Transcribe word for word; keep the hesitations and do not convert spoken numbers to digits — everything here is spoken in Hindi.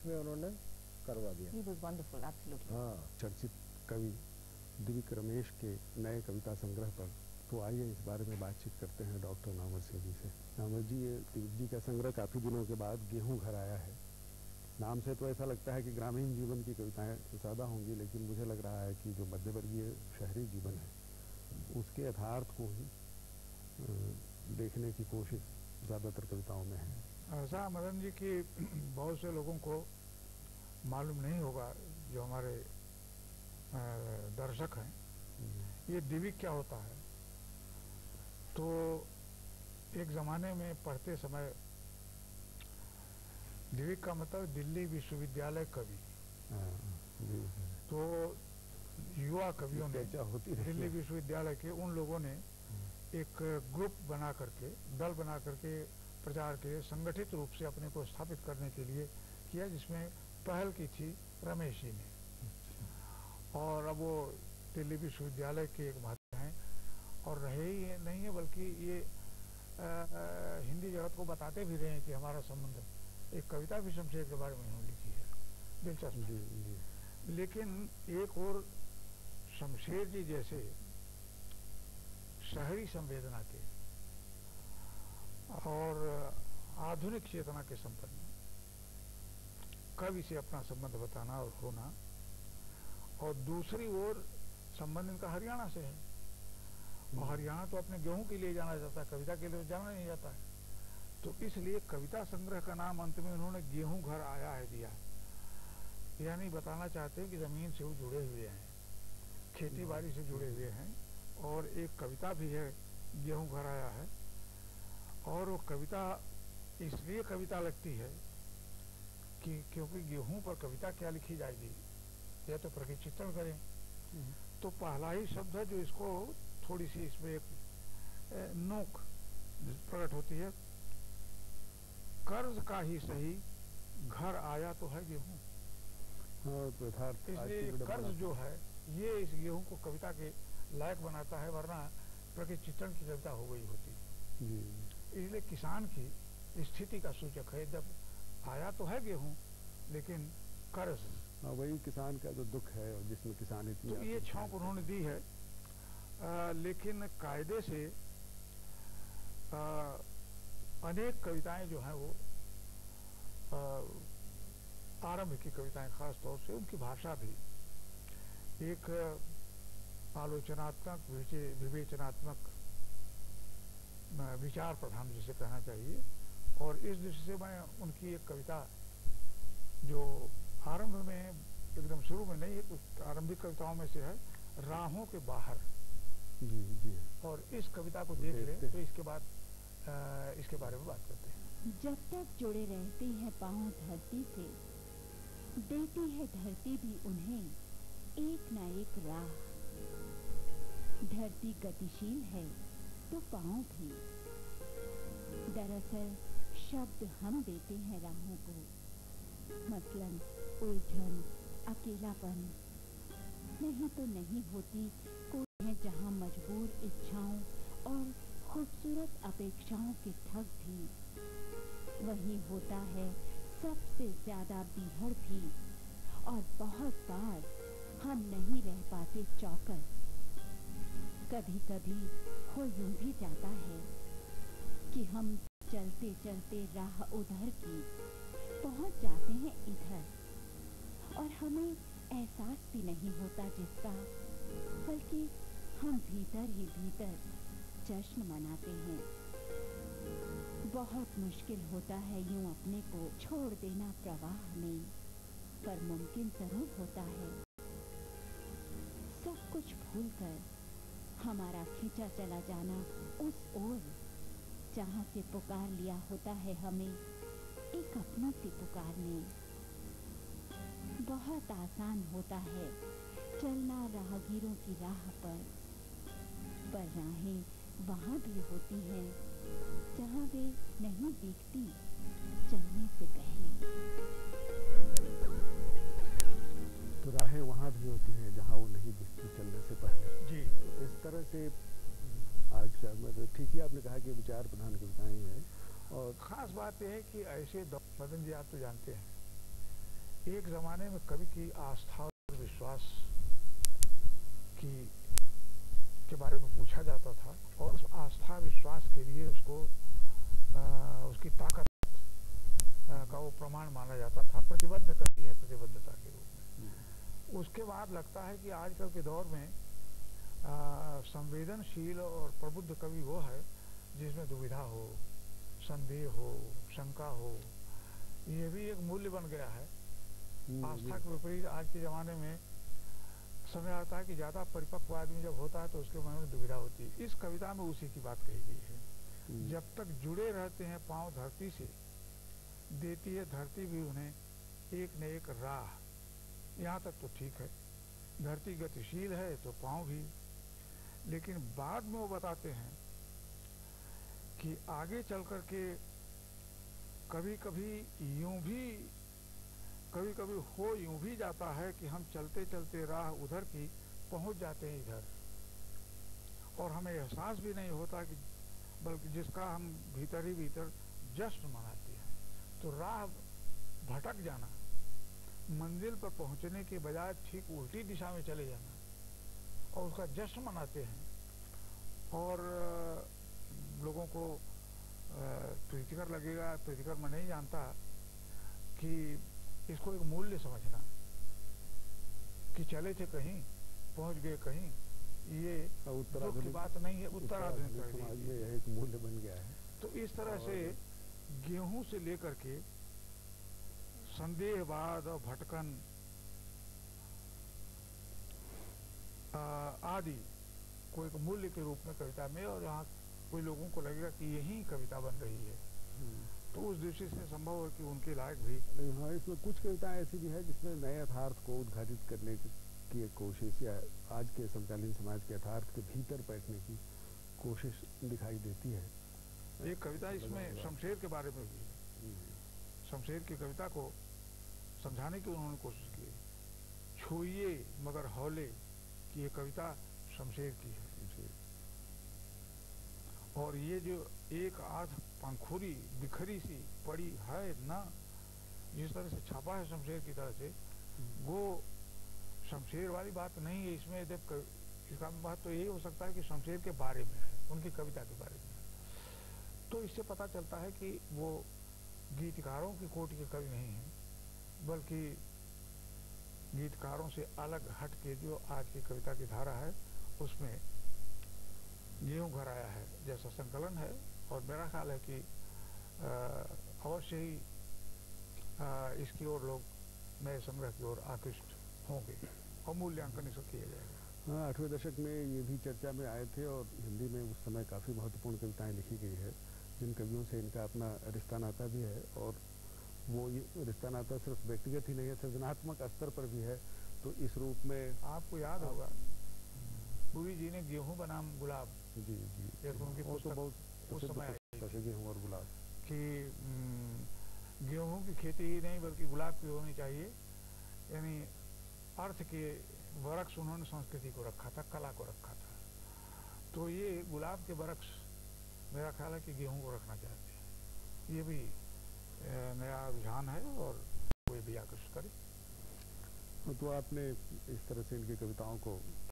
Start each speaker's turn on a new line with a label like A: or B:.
A: में उन्होंने करवा दिया।
B: He was wonderful, absolutely.
C: हाँ, चर्चित कवि दिव्यक रमेश के नए कविता संग्रह पर तो आइए इस बारे में बातचीत करते हैं डॉक्टर नामवर सिंह जी से। नामवर जी, ये दिव्यक जी का संग्रह काफ़ी दिनों के बाद गेहूं घर आया है। नाम से तो ऐसा लगता है कि ग्रामीण जीवन की कविताएं ज़्यादा होंगी, लेकिन मुझे लग रहा है कि जो मध्यवर्गीय शहरी जीवन है उसके यथार्थ को ही देखने की कोशिश ज़्यादातर कविताओं में है।
D: ऐसा मदन जी कि बहुत से लोगों को मालूम नहीं होगा, जो हमारे दर्शक हैं, ये दिव्यक क्या होता है। तो एक ज़माने में पढ़ते समय दिव्यक का मतलब दिल्ली विश्वविद्यालय कवि। तो युवा कवियों ने दिल्ली विश्वविद्यालय के उन लोगों ने एक ग्रुप बना करके, दल बना करके प्रचार के संगठित रूप से अपने को स्थापित करने के लिए किया, जिसमें पहल की थी रमेश जी ने। और अब वो दिल्ली विश्वविद्यालय के एक महत्व हैं और रहे ही नहीं है, बल्कि ये आ, आ, हिंदी जगत को बताते भी रहे हैं कि हमारा संबंध। एक कविता भी शमशेर के बारे में उन्होंने लिखी है, दिलचस्प। लेकिन एक और शमशेर जी जैसे शहरी संवेदना के और आधुनिक चेतना के संपन्न कवि से अपना संबंध बताना और होना, और दूसरी ओर संबंध इनका हरियाणा से है। और हरियाणा तो अपने गेहूं के लिए जाना जाता है, कविता के लिए जाना नहीं जाता है। तो इसलिए कविता संग्रह का नाम अंत में उन्होंने गेहूं घर आया है दिया है। यानी बताना चाहते हैं कि जमीन से वो जुड़े हुए हैं, खेती बाड़ी से जुड़े हुए हैं। और एक कविता भी है, गेहूं घर आया है। और वो कविता इसलिए कविता लगती है कि क्योंकि गेहूं पर कविता क्या लिखी जाएगी, या तो प्रचित्रण करें। तो पहला ही शब्द है जो इसको थोड़ी सी इसमें एक नोक प्रकट होती है। कर्ज का ही सही घर आया तो है गेहूं। इसलिए कर्ज जो है ये इस गेहूं को कविता के लायक बनाता है, वरना प्रचित्रण की कविता हो गई होती। इसलिए किसान की स्थिति का सूचक है। जब आया तो है गेहूं, लेकिन कर्ज,
C: वही किसान का जो दुख है और जिसमें किसान इतनी,
D: तो ये छौंक उन्होंने दी है। आ, लेकिन कायदे से आ, अनेक कविताएं जो हैं वो आरंभ की कविताएं, खास तौर से उनकी भाषा भी एक आलोचनात्मक, विवेचनात्मक, विचार प्रधान जिसे कहना चाहिए। और इस दृष्टि से मैं उनकी एक कविता जो आरंभ में एकदम शुरू में नहीं है, कुछ आरंभिक कविताओं में से है, राहों के बाहर।
C: जी जी।
D: और इस कविता को देख ले तो इसके बाद आ, इसके बारे में बात करते हैं।
E: जब तक जुड़े रहते हैं पांव धरती से, देती है धरती भी उन्हें एक न एक राह। धरती गतिशील है तो पांव भी। दरअसल शब्द हम देते हैं राहों को, मसलन उलझन, अकेलापन। नहीं तो नहीं होती कोई है जहां मजबूर इच्छाओं और खूबसूरत अपेक्षाओं के ठग भी। वही होता है सबसे ज्यादा बीहड़ भी। और बहुत बार हम नहीं रह पाते चौकस। कभी कभी हो यूं भी जाता है कि हम चलते चलते राह उधर की पहुंच जाते हैं इधर, और हमें एहसास भी नहीं होता जिसका, बल्कि हम भीतर ही भीतर जश्न मनाते हैं। बहुत मुश्किल होता है यूं अपने को छोड़ देना प्रवाह में, पर मुमकिन जरूर होता है। सब कुछ भूलकर हमारा खींचा चला जाना उस ओर जहां से पुकार लिया होता है हमें एक अपनों से पुकारने। बहुत आसान होता है चलना राहगीरों की राह पर, पर राहें वहां भी होती हैं जहां वे नहीं दिखती चलने से पहले।
C: तो राहें वहां भी होती हैं जहां वो नहीं दिखती चलने से पहले।
D: जी।
C: तो इस तरह से आज का मतलब ठीक ही आपने कहा कि विचार प्रधान कविताएं हैं। और
D: खास बात यह है कि ऐसे मदन जी आप तो जानते हैं एक जमाने में कवि की आस्था और विश्वास की के बारे में पूछा जाता था और उस आस्था विश्वास के लिए उसको आ, उसकी ताकत आ, का वो प्रमाण माना जाता था, प्रतिबद्ध कवि है प्रतिबद्धता के रूप में। उसके बाद लगता है कि आजकल के दौर में संवेदनशील और प्रबुद्ध कवि वो है जिसमें दुविधा हो, संदेह हो, शंका हो। ये भी एक मूल्य बन गया है। आस्था के विपरीत आज के ज़माने में समय आता है कि ज़्यादा परिपक्व आदमी जब होता है तो उसके मन में दुविधा होती है। इस कविता में उसी की बात कही गई है। जब तक जुड़े रहते हैं पांव धरती से, देती है धरती भी उन्हें एक न एक राह। यहाँ तक तो ठीक है, धरती गतिशील है तो पांव भी, लेकिन बाद में वो बताते हैं कि आगे चल कर के कभी कभी यूं भी कभी कभी हो यूं भी जाता है कि हम चलते चलते राह उधर की पहुंच जाते हैं इधर, और हमें एहसास भी नहीं होता कि बल्कि जिसका हम भीतर ही भीतर जश्न मनाते हैं। तो राह भटक जाना, मंजिल पर पहुंचने के बजाय ठीक उल्टी दिशा में चले जाना और उसका जश्न मनाते हैं, और लोगों को प्रीतिकर लगेगा, प्रीतिकर मैं नहीं जानता कि इसको एक मूल्य समझना कि चले थे कहीं पहुंच गए कहीं, ये दुख की बात नहीं है। उत्तराधुनिक
C: समाज में यह एक मूल्य बन गया है।
D: तो इस तरह से गेहूं से लेकर के संदेहवाद और भटकन आदि को एक मूल्य के रूप में कविता में, और यहाँ कोई लोगों को लगेगा कि यही कविता बन रही है, तो उस दृष्टि से संभव है कि उनके लायक भी।
C: हाँ, इसमें कुछ कविताएं ऐसी भी है जिसमें नए यथार्थ को उद्घाटित करने की एक कोशिश या आज के समकालीन समाज के यथार्थ के भीतर बैठने की कोशिश दिखाई देती है।
D: एक कविता इसमें शमशेर के बारे में भी है। शमशेर की कविता को समझाने की उन्होंने कोशिश की। छुइए मगर हौले की ये कविता शमशेर की है, और ये जो एक आध पंखुरी बिखरी सी पड़ी है ना, जिस तरह से छापा है शमशेर की तरह से, वो शमशेर वाली बात नहीं है इसमें। जब इसका बात तो यही हो सकता है कि शमशेर के बारे में है, उनकी कविता के बारे में है। तो इससे पता चलता है कि वो गीतकारों की कोटि के कवि नहीं है, बल्कि गीतकारों से अलग हट के जो आज की कविता की धारा है उसमें गेहूं घर आया है जैसा संकलन है। और मेरा ख्याल है कि अवश्य ही आ, इसकी ओर लोग नए संग्रह की ओर आकृष्ट होंगे और मूल्यांकन इसका किया जाएगा।
C: हाँ, आठवें दशक में ये भी चर्चा में आए थे और हिंदी में उस समय काफ़ी महत्वपूर्ण कविताएं लिखी गई है, जिन कवियों से इनका अपना रिश्ता नाता भी है, और वो ये रिश्ता नाता सिर्फ व्यक्तिगत ही नहीं है, सृजनात्मक स्तर पर भी है। तो इस रूप में
D: आपको याद होगा पुरी जी ने गेहूं बनाम गुलाब,
C: जी जी
D: एक उनकी
C: वो तो बहुत
D: उस समय आई
C: गेहूं और गुलाब
D: कि गेहूं की खेती ही नहीं बल्कि गुलाब की होनी चाहिए, यानी अर्थ के वृक्ष उन्होंने संस्कृति को रखा था, कला को रखा था। तो ये गुलाब के वृक्ष मेरा ख्याल है कि गेहूं को रखना चाहते हैं। ये भी नया रुझान है और कोई भी आकर्षित करे।
C: तो आपने इस तरह से इनकी कविताओं को